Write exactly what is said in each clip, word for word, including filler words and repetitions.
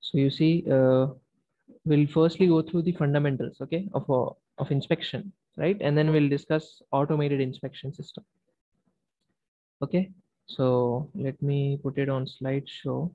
So you see, uh, we'll firstly go through the fundamentals, okay, of uh, of inspection, right? And then we'll discuss automated inspection system. Okay, so let me put it on slideshow.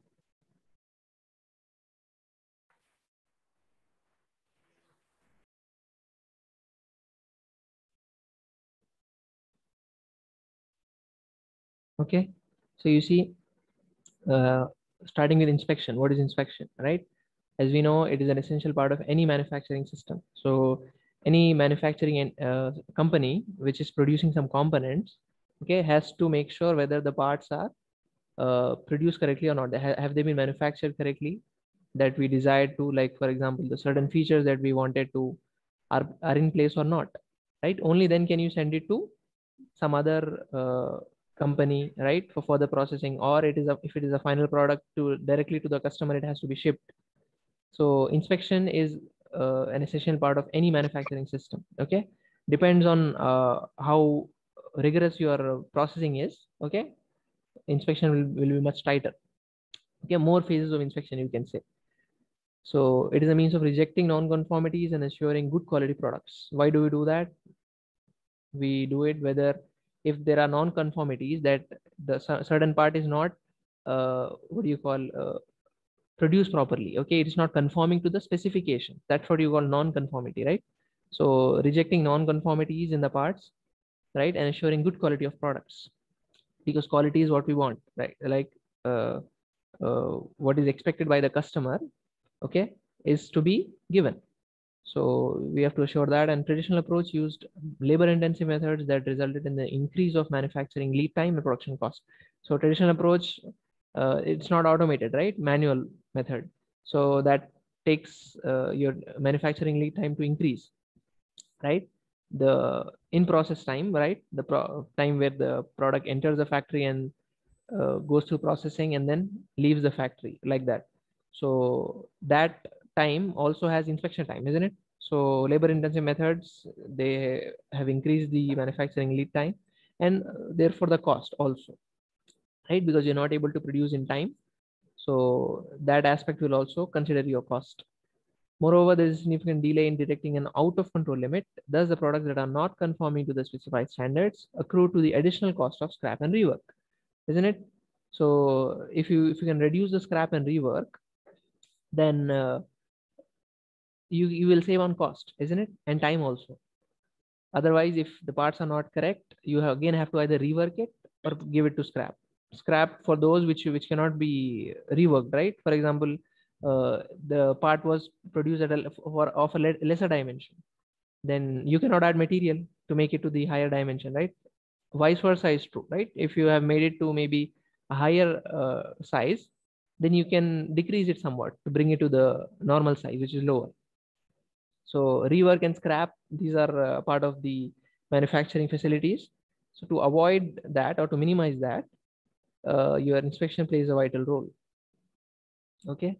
Okay, so you see, uh, starting with inspection, what is inspection, right? As we know, it is an essential part of any manufacturing system. So any manufacturing uh, company which is producing some components, okay, has to make sure whether the parts are uh, produced correctly or not. Have they been manufactured correctly that we desired to, like for example, the certain features that we wanted to are, are in place or not, right? Only then can you send it to some other uh, company, right, for further processing, or it is a, if it is a final product to directly to the customer, it has to be shipped. So inspection is uh, an essential part of any manufacturing system. Okay, depends on uh, how rigorous your processing is. Okay, inspection will, will be much tighter. Okay, more phases of inspection you can say. So it is a means of rejecting non-conformities and ensuring good quality products. Why do we do that? We do it whether if there are non-conformities, that the certain part is not uh, what do you call uh, produced properly. Okay, it is not conforming to the specification. That's what you call non-conformity, right? So rejecting non-conformities in the parts, right, and ensuring good quality of products, because quality is what we want, right? Like uh, uh, what is expected by the customer, okay, is to be given. So we have to assure that. And traditional approach used labor intensive methods that resulted in the increase of manufacturing lead time and production cost. So traditional approach, uh, it's not automated, right? Manual method. So that takes uh, your manufacturing lead time to increase, right? The in process time, right? The pro time where the product enters the factory and uh, goes through processing and then leaves the factory, like that. So that time also has inspection time, isn't it? So labor intensive methods, they have increased the manufacturing lead time, and uh, therefore the cost also, right? Because you're not able to produce in time. So that aspect will also consider your cost. Moreover, there is a significant delay in detecting an out of control limit. Thus, the products that are not conforming to the specified standards accrue to the additional cost of scrap and rework, isn't it? So if you if you can reduce the scrap and rework, then uh, you you will save on cost, isn't it, and time also. Otherwise, if the parts are not correct, you have, again have to either rework it or give it to scrap. Scrap for those which which cannot be reworked, right? For example, uh, the part was produced at a for of a lesser dimension, then you cannot add material to make it to the higher dimension, right? Vice versa is true, right? If you have made it to maybe a higher uh, size, then you can decrease it somewhat to bring it to the normal size, which is lower. So rework and scrap, these are uh, part of the manufacturing facilities. So to avoid that or to minimize that, uh, your inspection plays a vital role. Okay.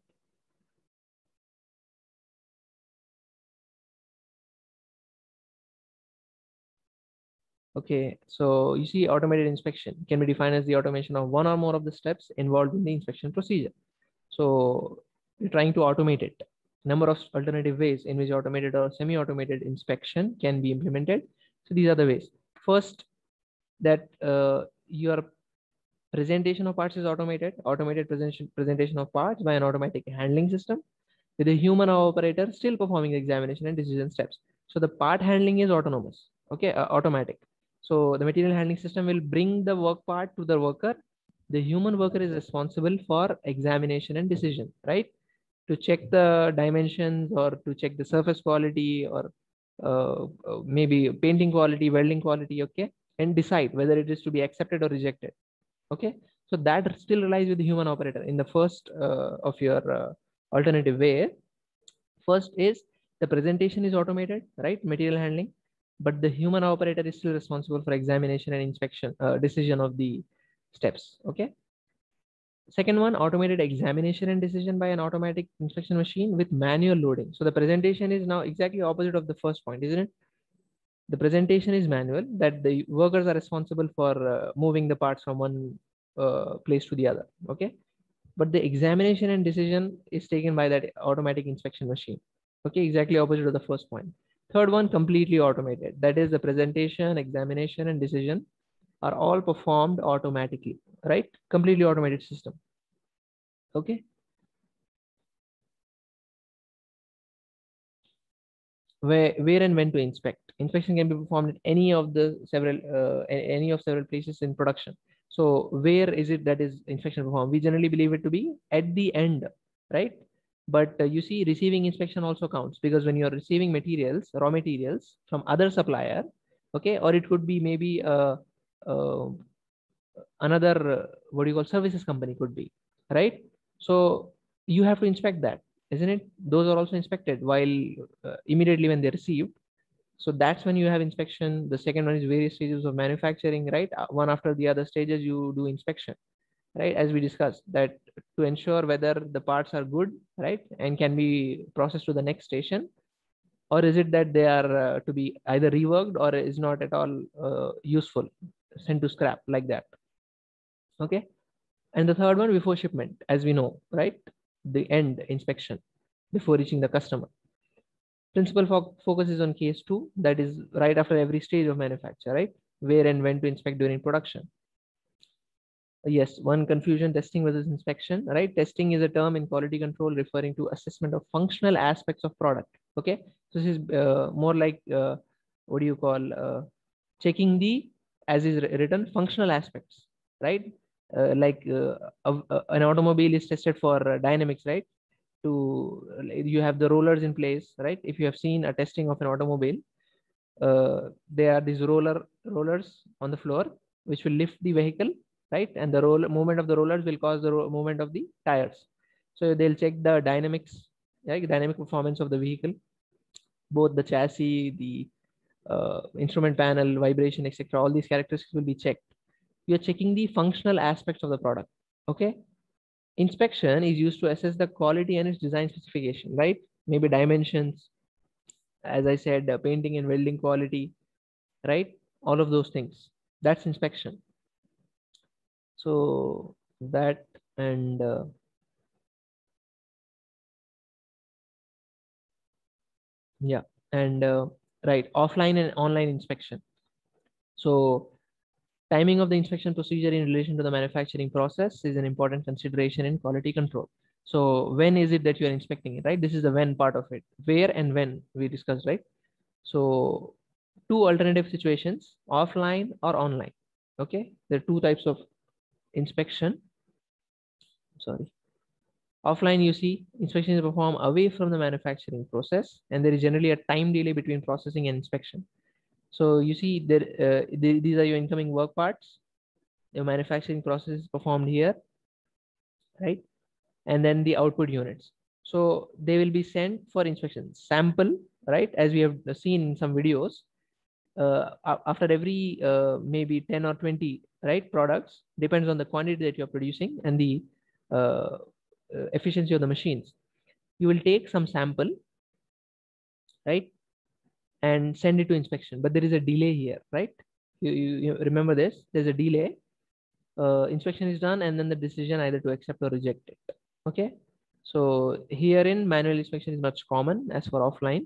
Okay, so you see automated inspection can be defined as the automation of one or more of the steps involved in the inspection procedure. So we're trying to automate it. Number of alternative ways in which automated or semi-automated inspection can be implemented. So these are the ways. First, that uh, your presentation of parts is automated. Automated presentation presentation of parts by an automatic handling system with a human operator still performing examination and decision steps. So the part handling is autonomous, okay, uh, automatic. So the material handling system will bring the work part to the worker. The human worker is responsible for examination and decision, right? To check the dimensions or to check the surface quality or uh, uh, maybe painting quality, welding quality, okay, and decide whether it is to be accepted or rejected. Okay, so that still relies with the human operator in the first uh, of your uh, alternative way. First is the presentation is automated, right? Material handling, but the human operator is still responsible for examination and inspection, uh, decision of the steps. Okay. Second one, automated examination and decision by an automatic inspection machine with manual loading. So the presentation is now exactly opposite of the first point, isn't it? The presentation is manual, that the workers are responsible for uh, moving the parts from one uh, place to the other. Okay. but the examination and decision is taken by that automatic inspection machine. Okay, exactly opposite of the first point. Third one, completely automated. That is the presentation, examination, and decision are all performed automatically, right? Completely automated system. Okay. Where, where and when to inspect. Inspection can be performed at any of the several, uh, any of several places in production. So where is it that is inspection performed? We generally believe it to be at the end, right? But uh, you see, receiving inspection also counts, because when you're receiving materials, raw materials from other supplier, okay, or it could be maybe uh, uh, another, uh, what do you call, services company could be, right? So you have to inspect that, isn't it? Those are also inspected while uh, immediately when they're received. So that's when you have inspection. The second one is various stages of manufacturing, right? Uh, one after the other stages you do inspection, right? As we discussed, that to ensure whether the parts are good, right, and can be processed to the next station, or is it that they are uh, to be either reworked or is not at all uh, useful, sent to scrap, like that. Okay. And the third one, before shipment, as we know, right? The end inspection before reaching the customer. Principal fo focus is on case two, that is right after every stage of manufacture, right? Where and when to inspect during production. Yes, one confusion, testing versus inspection, right? Testing is a term in quality control referring to assessment of functional aspects of product. Okay. So this is uh, more like, uh, what do you call, uh, checking the, as is written, functional aspects, right? Uh, like uh, uh, an automobile is tested for uh, dynamics, right? To, you have the rollers in place, right? If you have seen a testing of an automobile, uh, there are these roller rollers on the floor which will lift the vehicle, right? And the roll movement of the rollers will cause the movement of the tires. So they'll check the dynamics, right? Dynamic performance of the vehicle, both the chassis, the uh, instrument panel, vibration, et cetera. All these characteristics will be checked. You're checking the functional aspects of the product. Okay. Inspection is used to assess the quality and its design specification, right? Maybe dimensions, as I said, uh, painting and welding quality, right? All of those things. That's inspection. So that, and uh, yeah, and uh, right, offline and online inspection. So timing of the inspection procedure in relation to the manufacturing process is an important consideration in quality control. So when is it that you are inspecting it, right? This is the when part of it. Where and when we discussed, right? So two alternative situations, offline or online. Okay, there are two types of inspection. Sorry. Offline, you see, inspection is performed away from the manufacturing process, and there is generally a time delay between processing and inspection. So you see, there, uh, these are your incoming work parts. The manufacturing process is performed here, right? And then the output units. So they will be sent for inspection. Sample, right? As we have seen in some videos, uh, after every uh, maybe ten or twenty, right, products, depends on the quantity that you're producing and the uh, uh, efficiency of the machines. You will take some sample, right, and send it to inspection. But there is a delay here, right? You, you, you remember this? There's a delay. Uh, inspection is done, and then the decision either to accept or reject it. Okay. So herein, manual inspection is much common as for offline.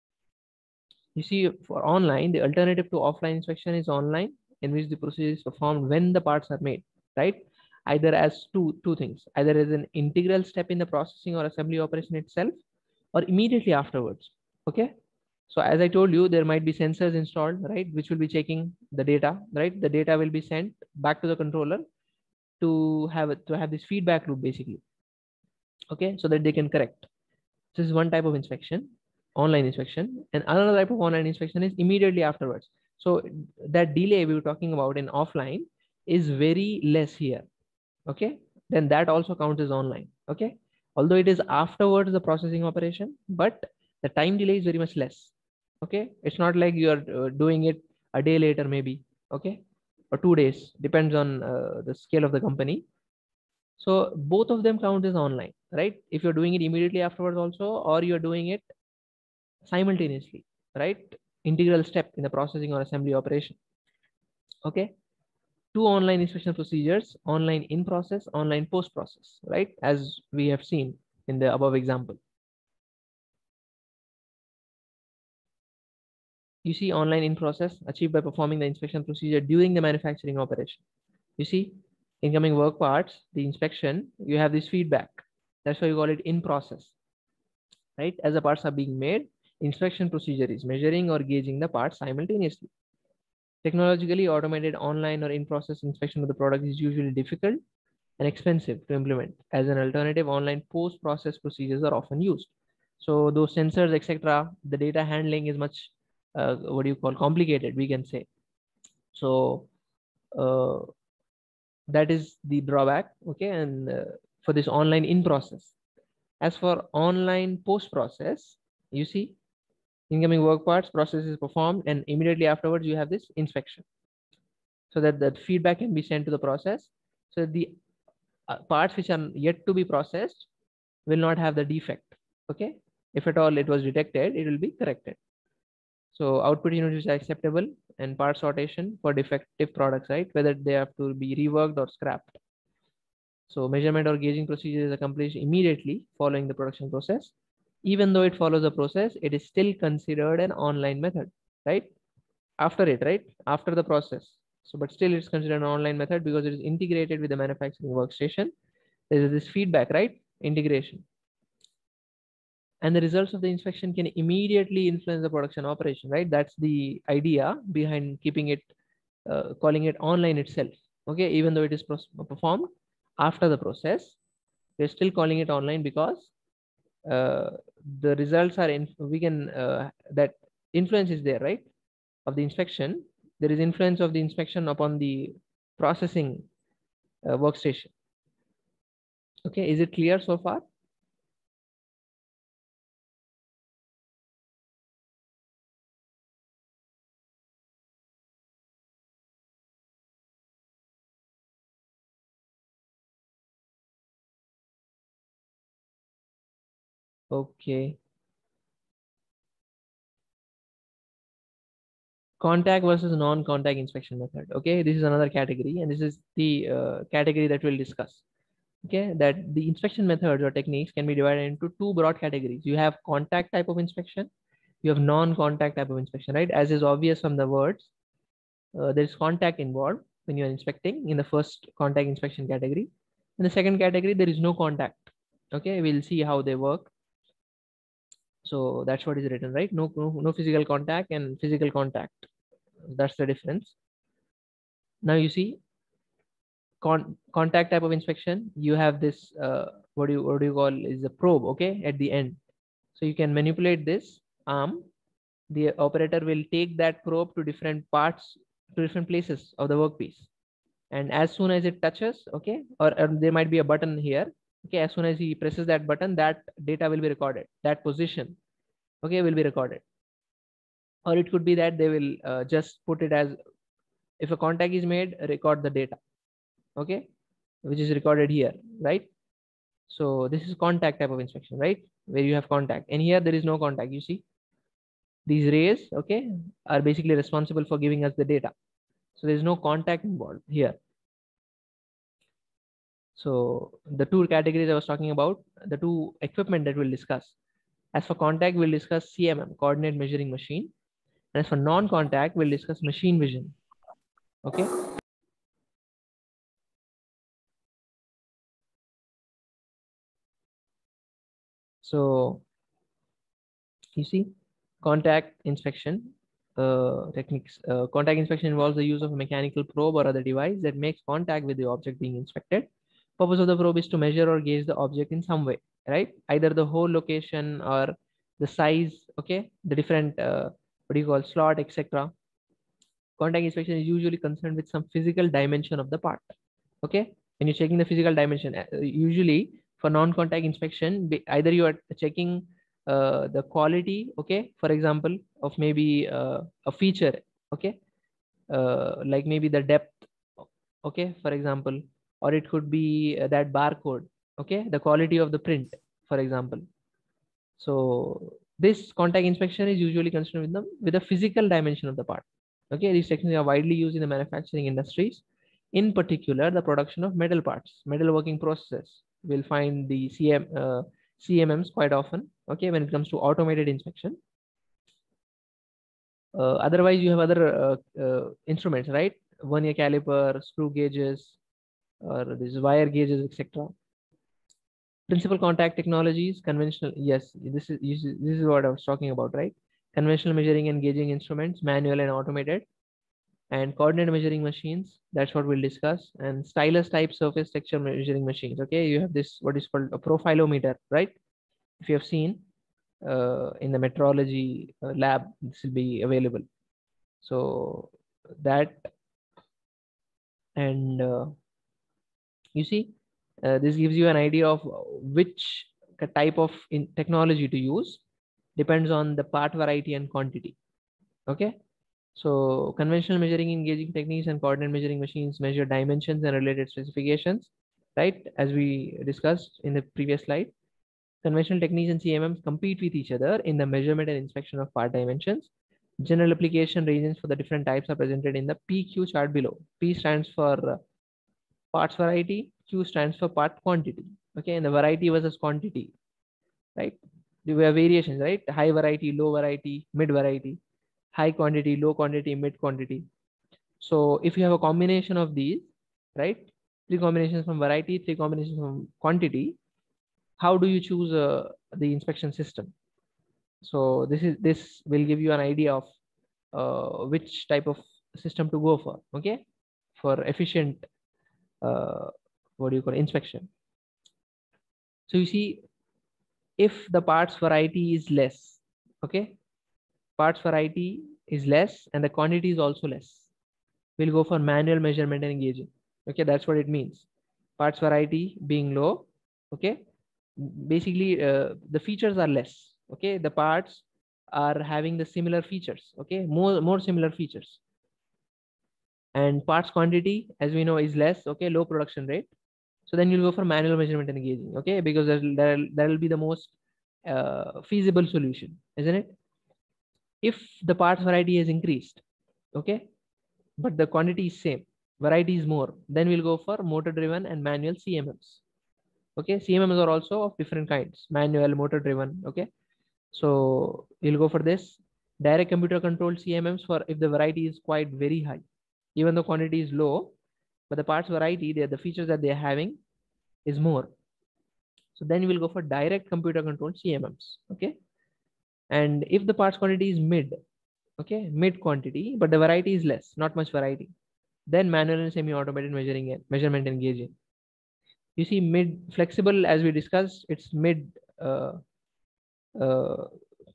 You see, for online, the alternative to offline inspection is online, in which the procedure is performed when the parts are made, right? Either as two two things, either as an integral step in the processing or assembly operation itself, or immediately afterwards. Okay. So as I told you, there might be sensors installed, right, which will be checking the data, right? The data will be sent back to the controller to have it, to have this feedback loop basically. Okay, so that they can correct. This is one type of inspection, online inspection, and another type of online inspection is immediately afterwards. So that delay we were talking about in offline is very less here. Okay, then that also counts as online. Okay, although it is afterwards the processing operation, but the time delay is very much less. Okay, it's not like you are uh, doing it a day later maybe. Okay, or two days, depends on uh, the scale of the company. So both of them count as online, right? If you're doing it immediately afterwards also, or you're doing it simultaneously, right? Integral step in the processing or assembly operation. Okay. two online inspection procedures: online in process, online post process, right? As we have seen in the above example. You see, online in process achieved by performing the inspection procedure during the manufacturing operation. You see, incoming work parts, the inspection, you have this feedback. That's why you call it in process, right? As the parts are being made, inspection procedure is measuring or gauging the parts simultaneously. Technologically automated online or in-process inspection of the product is usually difficult and expensive to implement. As an alternative, online post-process procedures are often used. So those sensors, et cetera, the data handling is much, uh, what do you call, complicated, we can say. So uh, that is the drawback, okay? And uh, for this online in-process. As for online post-process, you see, incoming work parts, process is performed, and immediately afterwards you have this inspection, so that the feedback can be sent to the process. So the uh, parts which are yet to be processed will not have the defect. Okay, if at all it was detected, it will be corrected. So output units which are acceptable and part sortation for defective products, right? Whether they have to be reworked or scrapped. So measurement or gauging procedure is accomplished immediately following the production process. Even though it follows the process, it is still considered an online method, right? After it, right? After the process. So, but still it's considered an online method because it is integrated with the manufacturing workstation. There is this feedback, right? Integration. And the results of the inspection can immediately influence the production operation, right? That's the idea behind keeping it, uh, calling it online itself. Okay, even though it is performed after the process, we're still calling it online because uh, the results are in, we can, uh, that influence is there, right? Of the inspection, there is influence of the inspection upon the processing uh, workstation. Okay, is it clear so far? Okay. Contact versus non-contact inspection method. Okay, this is another category, and this is the uh, category that we'll discuss. Okay, that the inspection methods or techniques can be divided into two broad categories. You have contact type of inspection, you have non-contact type of inspection, right? As is obvious from the words, uh, there is contact involved when you are inspecting in the first contact inspection category. In the second category, there is no contact. Okay, we'll see how they work. So that's what is written, right? No, no, no physical contact and physical contact. That's the difference. Now you see, con contact type of inspection, you have this, uh, what do you what do you call is a probe, okay, at the end. So you can manipulate this arm. The operator will take that probe to different parts, to different places of the workpiece. And as soon as it touches, okay, or, or there might be a button here. Okay, as soon as he presses that button, that data will be recorded. That position, okay, will be recorded. Or it could be that they will uh, just put it as, if a contact is made, record the data, okay, which is recorded here, right? So this is contact type of inspection, right? Where you have contact, and here there is no contact. You see, these rays, okay, are basically responsible for giving us the data. So there is no contact involved here. So the two categories I was talking about, the two equipment that we'll discuss. As for contact, we'll discuss C M M, coordinate measuring machine. And as for non-contact, we'll discuss machine vision. Okay. So you see, contact inspection uh, techniques. Uh, contact inspection involves the use of a mechanical probe or other device that makes contact with the object being inspected. Purpose of the probe is to measure or gauge the object in some way, right? Either the whole location or the size, okay, the different, uh, what do you call, slot, et cetera. Contact inspection is usually concerned with some physical dimension of the part, okay? When you're checking the physical dimension, uh, usually for non-contact inspection, either you are checking uh, the quality, okay, for example, of maybe uh, a feature, okay, uh, like maybe the depth, okay, for example, or it could be uh, that barcode, okay, the quality of the print, for example. So this contact inspection is usually concerned with the with the physical dimension of the part. Okay, these techniques are widely used in the manufacturing industries. In particular, the production of metal parts, metal working processes. We'll find the C M, uh, C M Ms quite often, okay, when it comes to automated inspection. Uh, otherwise, you have other uh, uh, instruments, right? Vernier caliper, screw gauges, or these wire gauges, et cetera. Principal contact technologies, conventional. Yes, this is this is what I was talking about, right? Conventional measuring and gauging instruments, manual and automated, and coordinate measuring machines. That's what we'll discuss. And stylus type surface texture measuring machines. Okay, you have this what is called a profilometer, right? If you have seen uh, in the metrology uh, lab, this will be available. So that, and uh, you see, uh, this gives you an idea of which type of in technology to use. Depends on the part variety and quantity. Okay. So conventional measuring and gauging techniques and coordinate measuring machines measure dimensions and related specifications, right? As we discussed in the previous slide. Conventional techniques and C M Ms compete with each other in the measurement and inspection of part dimensions. General application regions for the different types are presented in the P Q chart below. P stands for uh, parts variety, Q stands for part quantity. Okay, and the variety versus quantity, right? There were variations, right? High variety, low variety, mid variety, high quantity, low quantity, mid quantity. So if you have a combination of these, right? Three combinations from variety, three combinations from quantity, how do you choose uh, the inspection system? So this is this will give you an idea of uh, which type of system to go for, okay, for efficient uh, what do you call inspection. So you see, if the parts variety is less, okay, parts variety is less and the quantity is also less, we'll go for manual measurement and gauging. Okay, that's what it means. Parts variety being low, okay, basically uh, the features are less. Okay, the parts are having the similar features. Okay, more more similar features. And parts quantity, as we know, is less. Okay, low production rate. So then you'll go for manual measurement and gauging. Okay, because that that will be the most uh, feasible solution, isn't it? If the parts variety has increased, okay, but the quantity is same, variety is more, then we'll go for motor driven and manual C M Ms. Okay, C M Ms are also of different kinds, manual, motor driven. Okay, so you'll go for this direct computer controlled C M Ms for if the variety is quite very high, even though quantity is low, but the parts variety, the the features that they're having is more. So then you will go for direct computer controlled C M Ms. Okay, and if the parts quantity is mid, okay, mid quantity, but the variety is less, not much variety, then manual and semi-automated measuring and measurement and gauging. You see, mid flexible, as we discussed, it's mid uh, uh,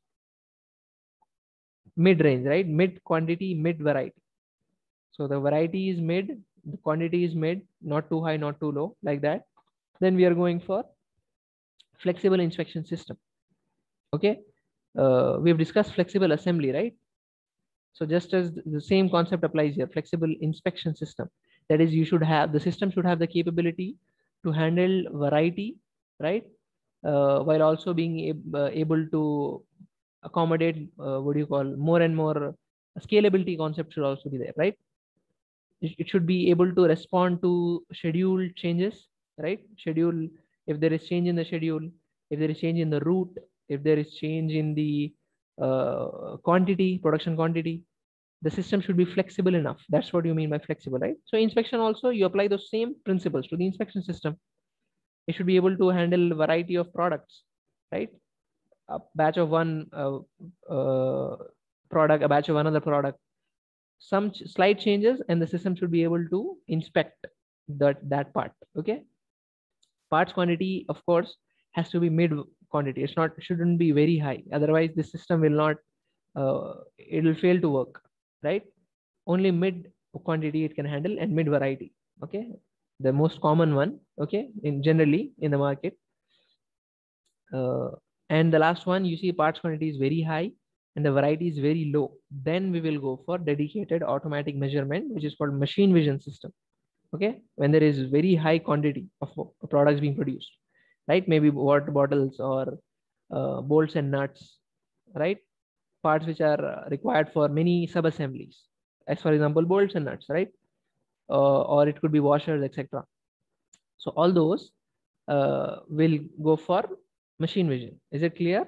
mid range, right? Mid quantity, mid variety. So the variety is mid, the quantity is mid, not too high, not too low, like that. Then we are going for flexible inspection system. Okay, uh, we've discussed flexible assembly, right? So just as the same concept applies here, flexible inspection system. That is, you should have, the system should have the capability to handle variety, right? Uh, while also being ab uh, able to accommodate, uh, what do you call, more and more scalability concept should also be there, right? It, it should be able to respond to schedule changes, right? Schedule, if there is change in the schedule, if there is change in the route, if there is change in the uh, quantity, production quantity, the system should be flexible enough. That's what you mean by flexible, right? So inspection also, you apply those same principles to the inspection system. It should be able to handle variety of products, right? A batch of one uh, uh, product, a batch of another product, some ch slight changes, and the system should be able to inspect that that part. Okay. Parts quantity, of course, has to be mid quantity. It's not, shouldn't be very high. Otherwise, the system will not, uh, it will fail to work, right? Only mid quantity it can handle and mid variety. Okay. The most common one. Okay. In generally in the market. Uh, and the last one, you see parts quantity is very high and the variety is very low. Then we will go for dedicated automatic measurement, which is called machine vision system. Okay. When there is very high quantity of products being produced, right? Maybe water bottles or uh, bolts and nuts, right? Parts which are required for many sub assemblies, as for example, bolts and nuts, right? uh, or it could be washers, et cetera. So all those uh, will go for machine vision. Is it clear?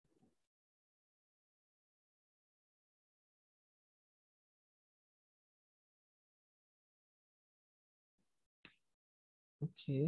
Okay.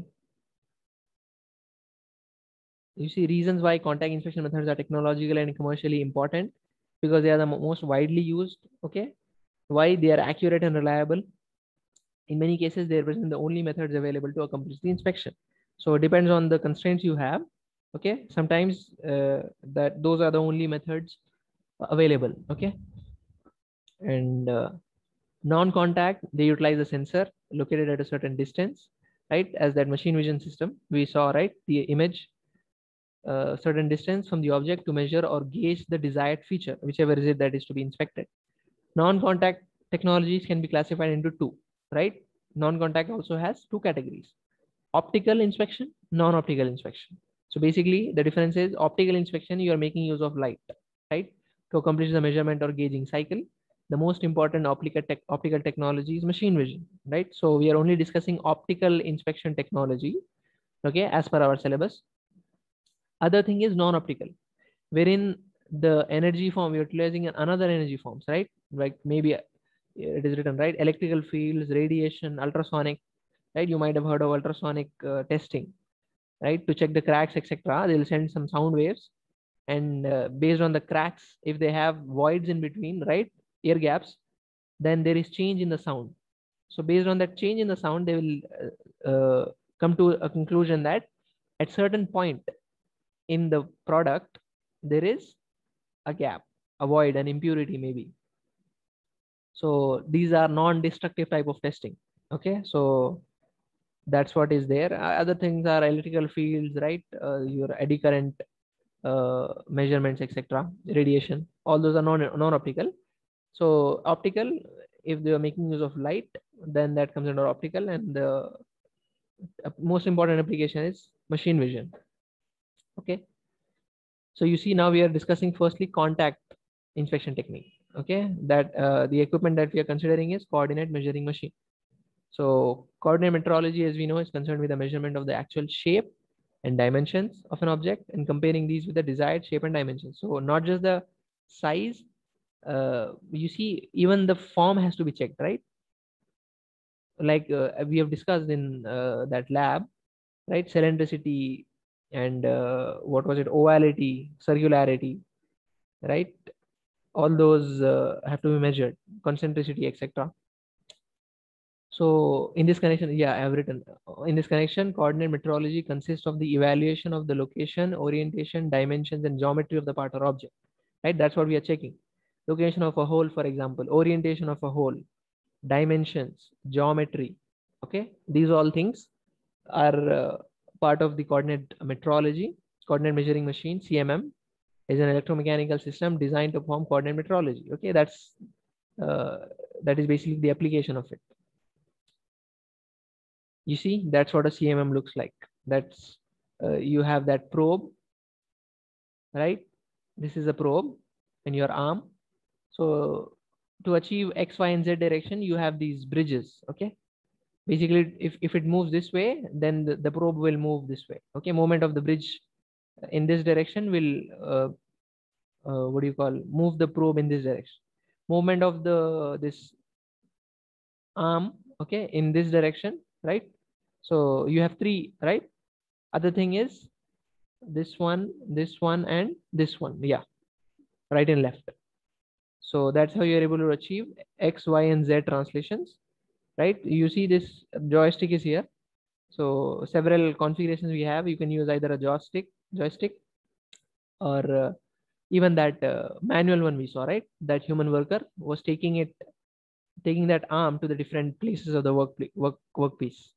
You see reasons why contact inspection methods are technological and commercially important, because they are the mo- most widely used. Okay. Why? They are accurate and reliable. In many cases, they represent the only methods available to accomplish the inspection. So it depends on the constraints you have. Okay. Sometimes uh, that those are the only methods available. Okay. And uh, non-contact, they utilize a sensor located at a certain distance, right? As that machine vision system we saw, right? The image uh, certain distance from the object to measure or gauge the desired feature, whichever is it that is to be inspected. Non-contact technologies can be classified into two, right? Non-contact also has two categories: optical inspection, non-optical inspection. So basically, the difference is optical inspection, you are making use of light, right, to accomplish the measurement or gauging cycle. The most important optical, tech, optical technology is machine vision, right? So we are only discussing optical inspection technology, okay, as per our syllabus. Other thing is non-optical, wherein the energy form you're utilizing another energy forms, right? Like maybe it is written, right? Electrical fields, radiation, ultrasonic, right? You might have heard of ultrasonic uh, testing, right? To check the cracks, et cetera. They'll send some sound waves, and uh, based on the cracks, if they have voids in between, right, air gaps, then there is change in the sound. So based on that change in the sound, they will uh, uh, come to a conclusion that at certain point in the product, there is a gap, a void, an impurity maybe. So these are non-destructive type of testing. Okay, so that's what is there. Uh, other things are electrical fields, right? Uh, your eddy current uh, measurements, et cetera. Radiation, all those are non non-optical. So optical, if they are making use of light, then that comes under optical, and the uh, most important application is machine vision. Okay. So you see now we are discussing firstly contact inspection technique. Okay, that uh, the equipment that we are considering is coordinate measuring machine. So coordinate metrology, as we know, is concerned with the measurement of the actual shape and dimensions of an object and comparing these with the desired shape and dimensions. So not just the size, uh, you see, even the form has to be checked, right? Like uh, we have discussed in uh, that lab, right? Cylindricity and uh, what was it? Ovality, circularity, right? All those uh, have to be measured, concentricity, et cetera. So in this connection, yeah, I have written uh, in this connection, coordinate metrology consists of the evaluation of the location, orientation, dimensions, and geometry of the part or object, right? That's what we are checking. Location of a hole, for example, orientation of a hole, dimensions, geometry. Okay, these all things are uh, part of the coordinate metrology. Coordinate measuring machine, C M M, is an electromechanical system designed to perform coordinate metrology. Okay, that's uh, that is basically the application of it. You see, that's what a C M M looks like. That's uh, you have that probe, right? This is a probe in your arm. So to achieve X, Y, and Z direction, you have these bridges. Okay. Basically, if, if it moves this way, then the, the probe will move this way. Okay. Movement of the bridge in this direction will, uh, uh, what do you call, move the probe in this direction. Movement of the, this arm, okay, in this direction, right? So you have three, right? Other thing is this one, this one, and this one. Yeah, right and left. So that's how you're able to achieve X, Y, and Z translations, right? You see this joystick is here. So several configurations we have. You can use either a joystick, joystick, or uh, even that uh, manual one we saw, right? That human worker was taking it, taking that arm to the different places of the work work workpiece.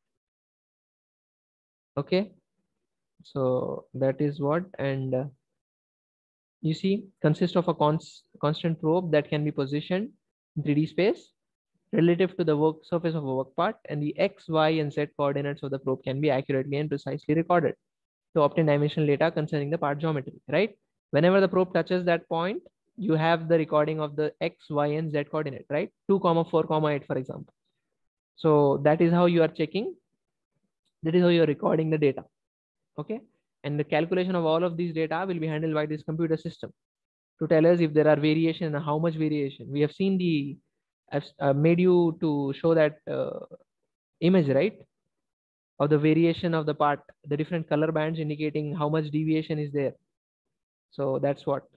Okay, so that is what, and uh, you see, consists of a cons constant probe that can be positioned in three D space relative to the work surface of a work part, and the X, Y, and Z coordinates of the probe can be accurately and precisely recorded to obtain dimensional data concerning the part geometry, right? Whenever the probe touches that point, you have the recording of the X, Y, and Z coordinate, right? two comma four comma eight, for example. So that is how you are checking. That is how you are recording the data. Okay. And the calculation of all of these data will be handled by this computer system to tell us if there are variation and how much variation. We have seen the, I've uh, made you to show that uh, image, right? Of the variation of the part, the different color bands indicating how much deviation is there. So that's what.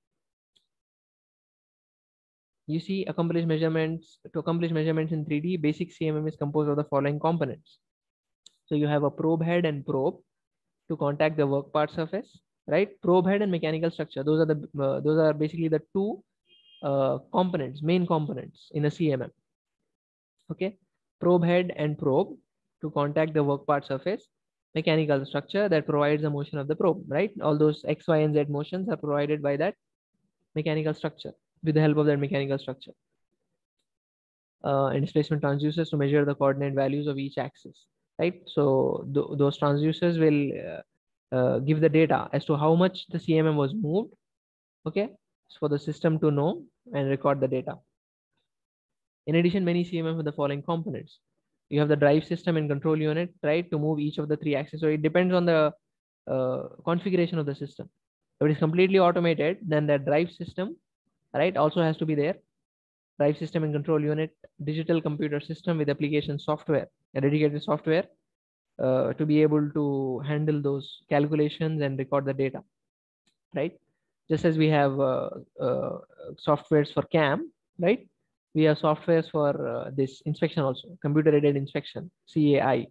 You see, accomplish measurements. To accomplish measurements in three D, basic C M M is composed of the following components. So you have a probe head and probe to contact the work part surface, right? Probe head and mechanical structure. Those are the uh, those are basically the two uh, components, main components in a C M M. Okay, probe head and probe to contact the work part surface. Mechanical structure that provides the motion of the probe, right? All those X, Y, and Z motions are provided by that mechanical structure with the help of that mechanical structure. Uh, and displacement transducers to measure the coordinate values of each axis, right? So th those transducers will uh, uh, give the data as to how much the C M M was moved, okay, so for the system to know and record the data. In addition, many C M M have the following components. You have the drive system and control unit, right, to move each of the three axes. So it depends on the uh, configuration of the system. If it is completely automated, then that drive system, right, also has to be there. Drive system and control unit, digital computer system with application software, a dedicated software uh, to be able to handle those calculations and record the data, right? Just as we have uh, uh, softwares for C A M, right? We have softwares for uh, this inspection also, computer aided inspection, C A I.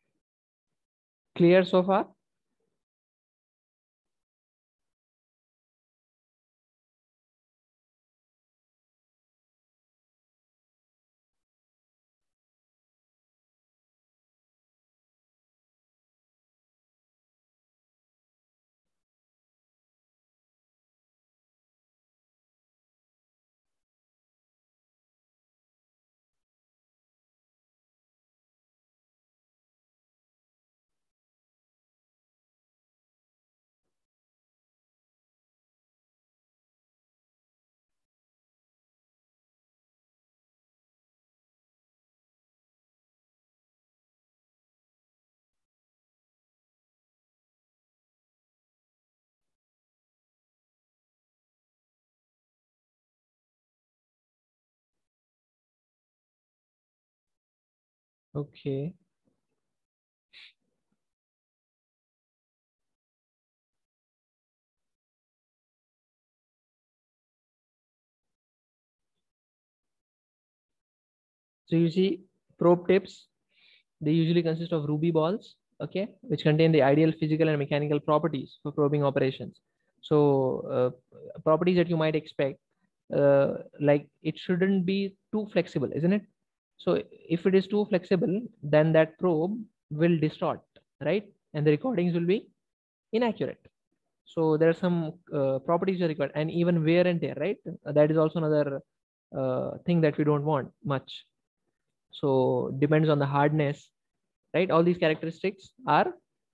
Clear so far? Okay. So you see probe tips, they usually consist of ruby balls, okay, which contain the ideal physical and mechanical properties for probing operations. So uh, properties that you might expect, uh, like it shouldn't be too flexible, isn't it? So if it is too flexible, then that probe will distort, right? And the recordings will be inaccurate. So there are some uh, properties are required, and even wear and tear, right? That is also another uh, thing that we don't want much. So depends on the hardness, right? All these characteristics are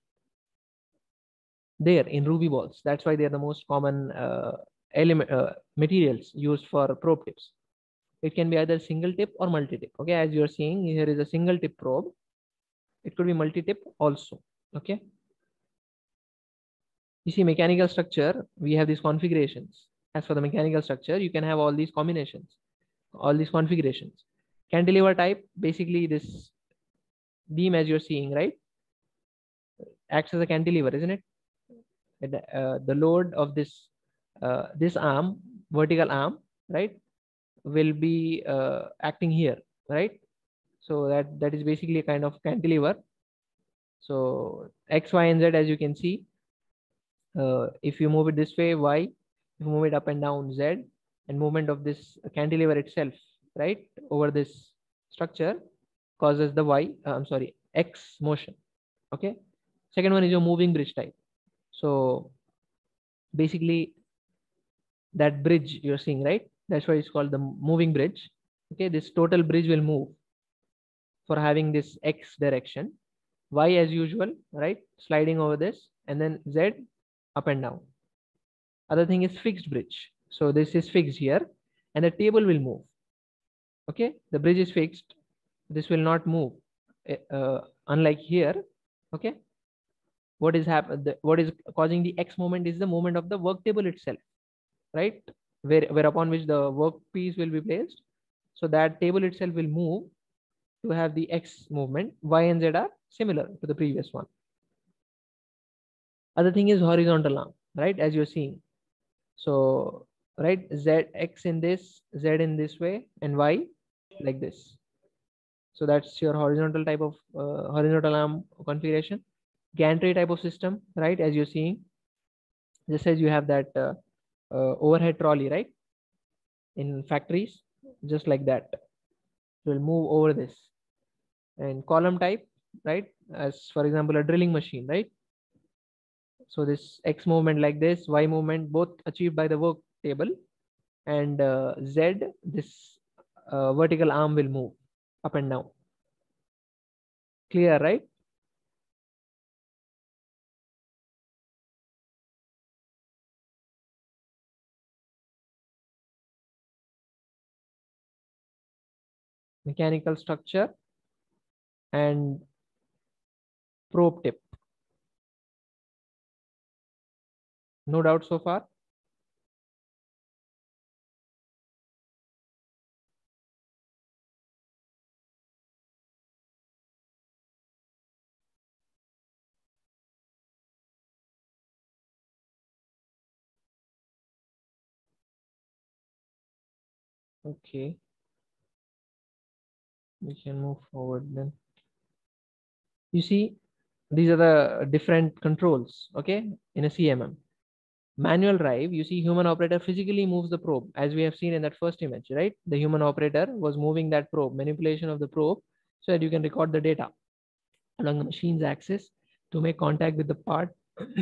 there in ruby balls. That's why they are the most common uh, element uh, materials used for probe tips. It can be either single tip or multi tip. Okay, as you are seeing, here is a single tip probe. It could be multi tip also. Okay. You see mechanical structure, we have these configurations. As for the mechanical structure, you can have all these combinations, all these configurations. Cantilever type, basically this beam as you're seeing, right, acts as a cantilever, isn't it? Uh, the load of this uh, this arm, vertical arm, right, will be uh, acting here, right? So that that is basically a kind of cantilever. So X, Y, and Z, as you can see, uh, if you move it this way, Y, if you move it up and down, Z, and movement of this cantilever itself, right, over this structure causes the Y, uh, I'm sorry, X motion. Okay. Second one is your moving bridge type. So basically that bridge you're seeing, right? That's why it's called the moving bridge. Okay. This total bridge will move for having this X direction. Y as usual, right? Sliding over this, and then Z up and down. Other thing is fixed bridge. So this is fixed here and the table will move. Okay. The bridge is fixed. this will not move. Uh, unlike here, okay, what is happening? What is causing the X moment is the moment of the work table itself, right? Where whereupon which the work piece will be placed. So that table itself will move to have the X movement. Y and Z are similar to the previous one. Other thing is horizontal arm, right? As you're seeing. So, right, Z X in this, Z in this way, and Y like this. So that's your horizontal type of uh, horizontal arm configuration. Gantry type of system, right? As you're seeing, just as you have that uh, uh, overhead trolley, right? In factories, just like that. It will move over this. And column type, right? As for example, a drilling machine, right? So this X movement like this, Y movement, both achieved by the work table, and uh, Z, this uh, vertical arm will move up and down. Clear, right? Mechanical structure and probe tip. No doubt so far? Okay, we can move forward then. You see, these are the different controls, okay, in a C M M. Manual drive, you see human operator physically moves the probe, as we have seen in that first image, right? The human operator was moving that probe, manipulation of the probe, so that you can record the data along the machine's axis to make contact with the part.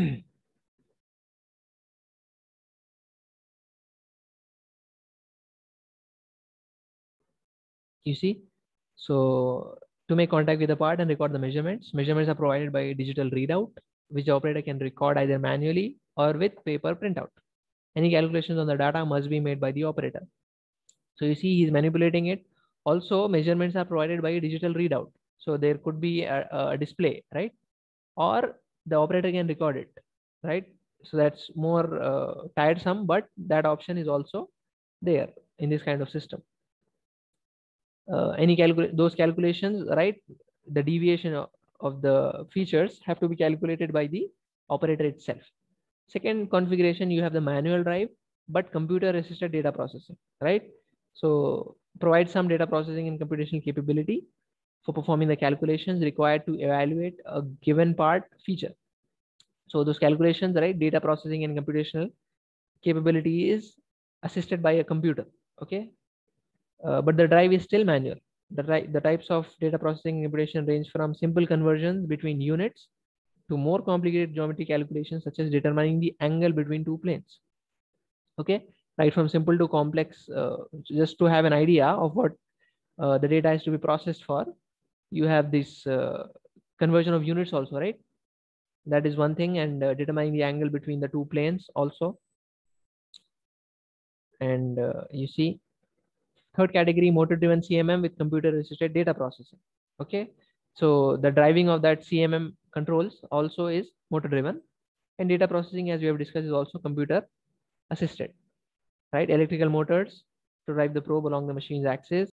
You see, so to make contact with the part and record the measurements, measurements are provided by a digital readout, which the operator can record either manually or with paper printout. Any calculations on the data must be made by the operator. So you see, he's manipulating it. Also, measurements are provided by a digital readout. So there could be a, a display, right? Or the operator can record it, right? So that's more uh, tiresome, but that option is also there in this kind of system. Uh, any calculate those calculations, right? The deviation of, of the features have to be calculated by the operator itself. Second configuration, you have the manual drive, but computer assisted data processing, right? So provide some data processing and computational capability for performing the calculations required to evaluate a given part feature. So those calculations, right? Data processing and computational capability is assisted by a computer, okay? Uh, but the drive is still manual. The, the types of data processing and computation range from simple conversions between units to more complicated geometry calculations, such as determining the angle between two planes. Okay, right from simple to complex, uh, just to have an idea of what uh, the data is to be processed for. You have this uh, conversion of units also, right? That is one thing, and uh, determining the angle between the two planes also. And uh, you see, third category, motor driven C M M with computer assisted data processing. Okay, so the driving of that C M M controls also is motor driven, and data processing, as we have discussed, is also computer assisted, right? Electrical motors to drive the probe along the machine's axis,